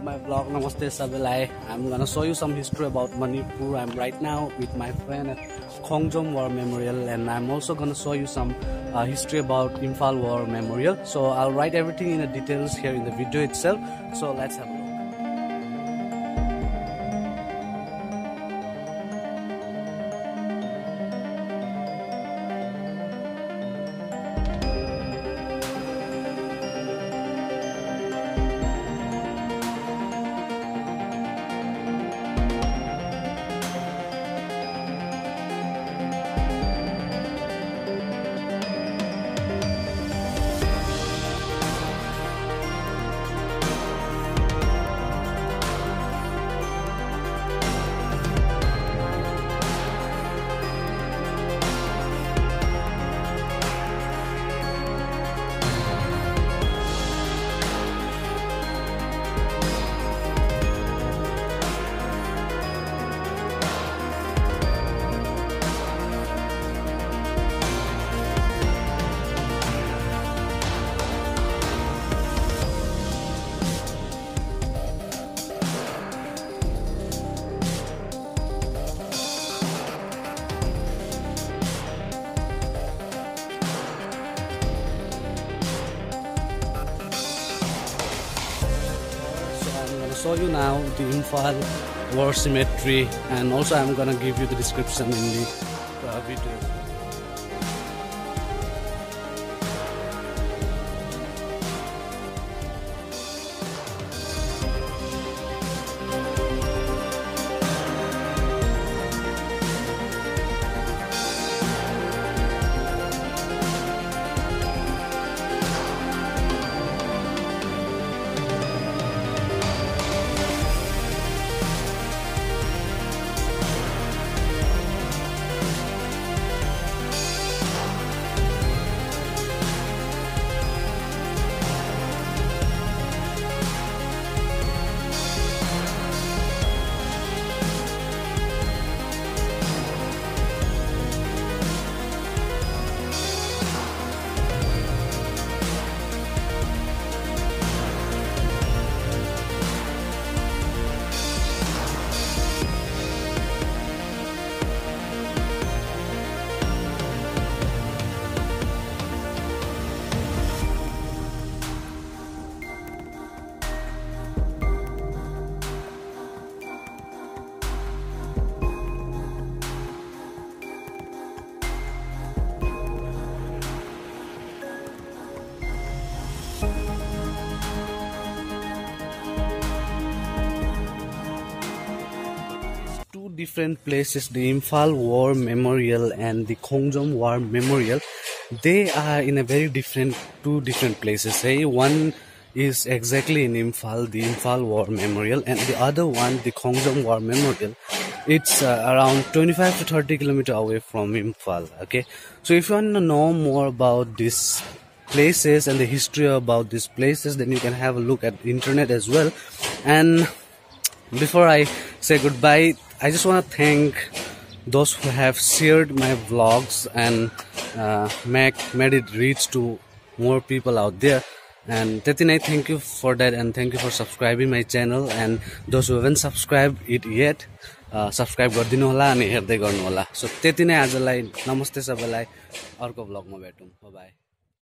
my vlog. Namaste Sabilai. I'm gonna show you some history about Manipur. I'm right now with my friend at Khongjom War Memorial, and I'm also gonna show you some history about Imphal War Memorial. So I'll write everything in the details here in the video itself. So let's have a look. Show you now the Imphal War Cemetery, and also I'm gonna give you the description in the video. Different places, the Imphal War Memorial and the Khongjom War Memorial, they are in a very two different places. Hey, one is exactly in Imphal, the Imphal War Memorial, and the other one, the Khongjom War Memorial, it's around 25 to 30 kilometers away from Imphal. Okay, so if you want to know more about these places and the history about these places, then you can have a look at the internet as well. And before I say goodbye, I just want to thank those who have shared my vlogs and made it reach to more people out there. And Tetinai, thank you for that, and thank you for subscribing my channel. And those who haven't subscribed it yet, subscribe गरिदिनु होला अनि हेर्दै गर्नु होला. So Tetinai आजलाई नमस्ते सबैलाई, अर्को vlog मा भेटौं. Bye bye.